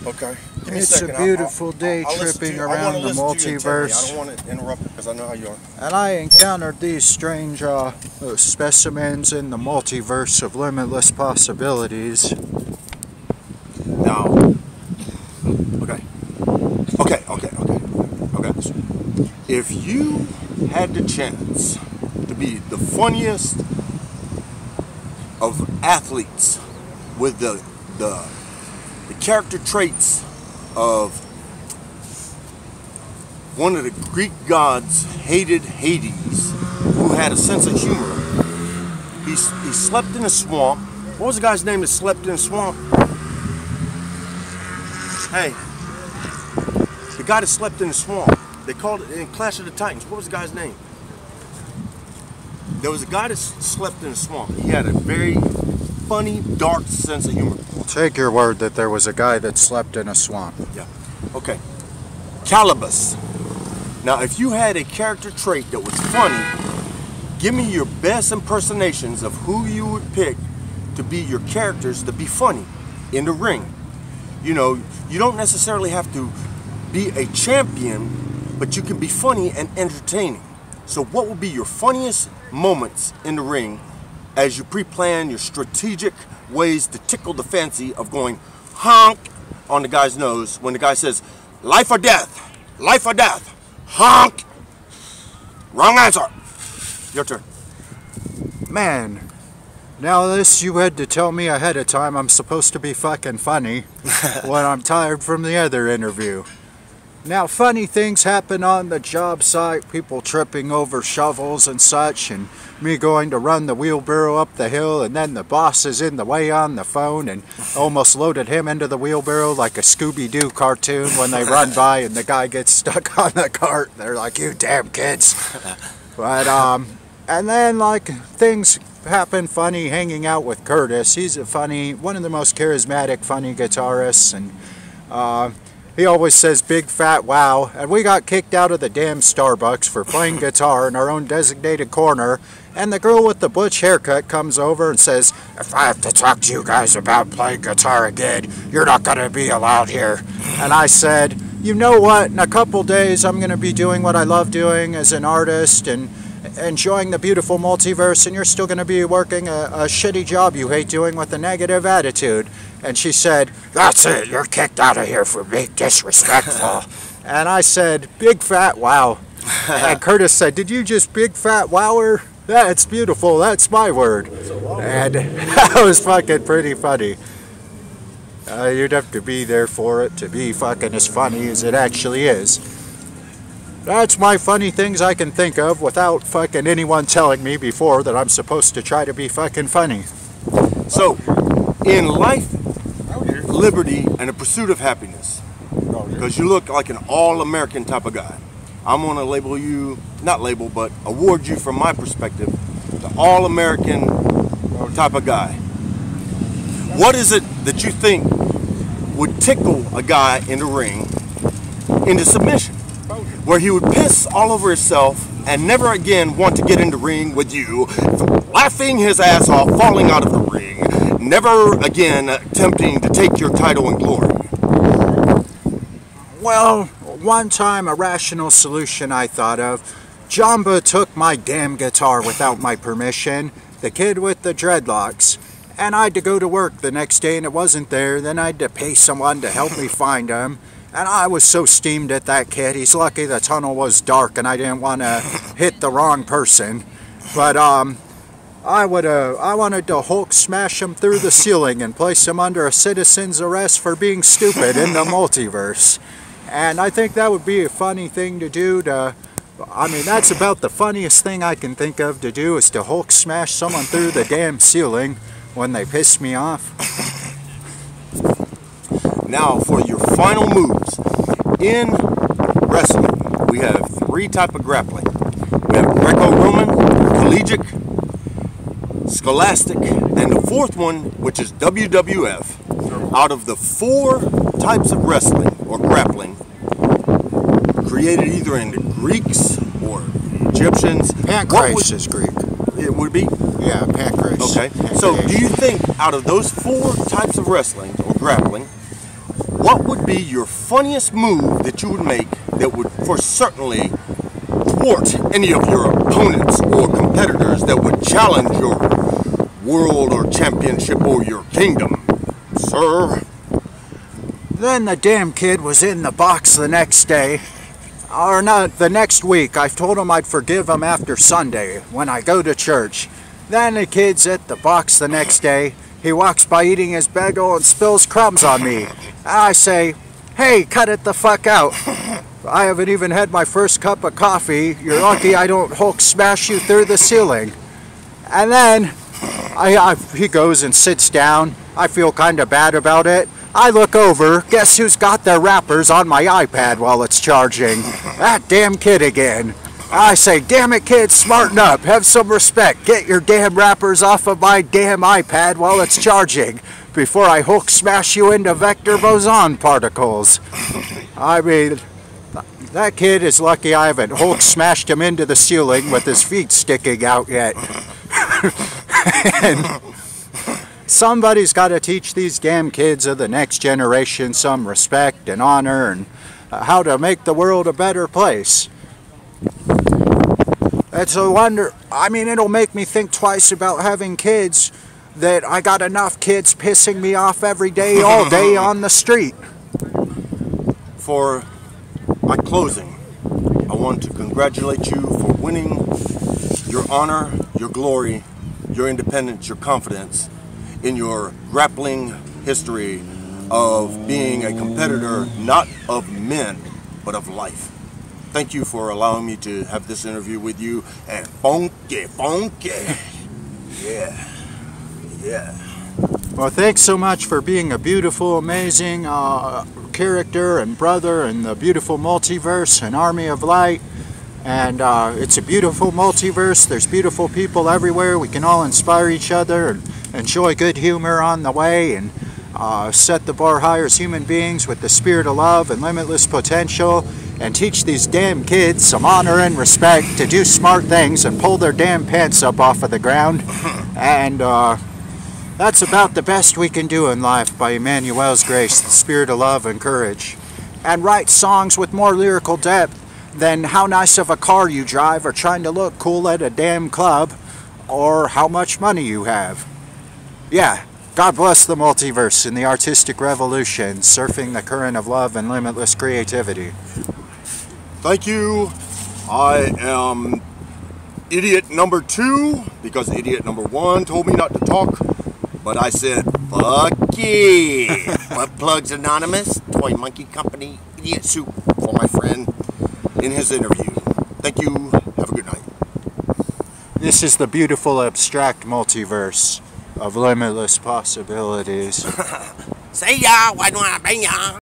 Okay. Give me It's a beautiful day tripping around the multiverse. I don't want to interrupt it because I know how you are. And I encountered these strange specimens in the multiverse of limitless possibilities. Now, okay. If you had the chance to be the funniest of athletes with the character traits of one of the Greek gods hated Hades, who had a sense of humor. He slept in a swamp. What was the guy's name that slept in a swamp? Hey, the guy that slept in the swamp. They called it in Clash of the Titans. What was the guy's name? There was a guy that slept in a swamp. He had a very funny, dark sense of humor. We'll take your word that there was a guy that slept in a swamp. Yeah. Okay. Calibus. Now, if you had a character trait that was funny, give me your best impersonations of who you would pick to be your characters to be funny in the ring. You know, you don't necessarily have to be a champion, but you can be funny and entertaining. So what would be your funniest moments in the ring as you pre-plan your strategic ways to tickle the fancy of going honk on the guy's nose when the guy says, life or death, honk. Wrong answer. Your turn. Man, now this you had to tell me ahead of time I'm supposed to be fucking funny when I'm tired from the other interview. Now, funny things happen on the job site, people tripping over shovels and such, and me going to run the wheelbarrow up the hill, and then the boss is in the way on the phone and almost loaded him into the wheelbarrow like a Scooby-Doo cartoon when they run by and the guy gets stuck on the cart. They're like, you damn kids. But, and then, like, things happen funny hanging out with Curtis. He's one of the most charismatic, funny guitarists, and, he always says big fat wow, and we got kicked out of the damn Starbucks for playing guitar in our own designated corner, and the girl with the butch haircut comes over and says, if I have to talk to you guys about playing guitar again, you're not going to be allowed here. And I said, you know what, in a couple days I'm going to be doing what I love doing as an artist and enjoying the beautiful multiverse, and you're still going to be working a shitty job you hate doing with a negative attitude. And she said, that's it, you're kicked out of here for being disrespectful. And I said, big fat wow. And Curtis said, did you just big fat wower? That's beautiful, that's my word. And that was fucking pretty funny. You'd have to be there for it to be fucking as funny as it actually is. That's my funny things I can think of without fucking anyone telling me before that I'm supposed to try to be fucking funny. So, in life, liberty, and the pursuit of happiness, because you look like an all-American type of guy, I'm going to label you, not label, but award you from my perspective, the all-American type of guy. What is it that you think would tickle a guy in the ring into submission? Where he would piss all over himself and never again want to get in the ring with you, laughing his ass off, falling out of the ring, never again attempting to take your title and glory. Well, one time a rational solution I thought of, Jamba took my damn guitar without my permission, the kid with the dreadlocks, and I had to go to work the next day and it wasn't there. Then I had to pay someone to help me find him. And I was so steamed at that kid. He's lucky the tunnel was dark and I didn't want to hit the wrong person. But I wanted to Hulk smash him through the ceiling and place him under a citizen's arrest for being stupid in the multiverse. And I think that would be a funny thing to do I mean, that's about the funniest thing I can think of to do is to Hulk smash someone through the damn ceiling when they piss me off. Now for your final moves. In wrestling, we have three types of grappling. We have Greco-Roman, collegiate, scholastic, and the fourth one, which is WWF. Out of the four types of wrestling or grappling, created either in the Greeks or Egyptians. Pancrase is Greek. It would be? Yeah, Pancrase. Okay. So do you think out of those four types of wrestling or grappling, what would be your funniest move that you would make that would for certainly thwart any of your opponents or competitors that would challenge your world or championship or your kingdom, sir? Then the damn kid was in the box the next day. Or not, the next week. I told him I'd forgive him after Sunday when I go to church. Then the kid's at the box the next day. He walks by eating his bagel and spills crumbs on me. I say, hey, cut it the fuck out. I haven't even had my first cup of coffee. You're lucky I don't Hulk smash you through the ceiling. And then he goes and sits down. I feel kind of bad about it. I look over, guess who's got their wrappers on my iPad while it's charging? That damn kid again. I say, damn it kid, smarten up, have some respect, get your damn wrappers off of my damn iPad while it's charging, before I Hulk smash you into vector boson particles. I mean, that kid is lucky I haven't Hulk smashed him into the ceiling with his feet sticking out yet. And somebody's got to teach these damn kids of the next generation some respect and honor and how to make the world a better place. It's a wonder. I mean, it'll make me think twice about having kids that I got enough kids pissing me off every day, all day on the street. For my closing, I want to congratulate you for winning your honor, your glory, your independence, your confidence in your grappling history of being a competitor, not of men, but of life. Thank you for allowing me to have this interview with you, and funky. Yeah. Well, thanks so much for being a beautiful, amazing character and brother in the beautiful multiverse and Army of Light. And it's a beautiful multiverse. There's beautiful people everywhere. We can all inspire each other and enjoy good humor on the way, and set the bar higher as human beings with the spirit of love and limitless potential, and teach these damn kids some honor and respect to do smart things and pull their damn pants up off of the ground. And that's about the best we can do in life by Emmanuel's grace, the spirit of love and courage. And write songs with more lyrical depth than how nice of a car you drive, or trying to look cool at a damn club, or how much money you have. Yeah, God bless the multiverse and the artistic revolution, surfing the current of love and limitless creativity. Thank you. I am idiot number 2, because idiot number 1 told me not to talk, but I said, fuck yeah. Butt Plugs Anonymous, Toy Monkey Company, Idiot Soup for my friend in his interview. Thank you. Have a good night. This is the beautiful abstract multiverse of limitless possibilities. See ya, why don't I be ya?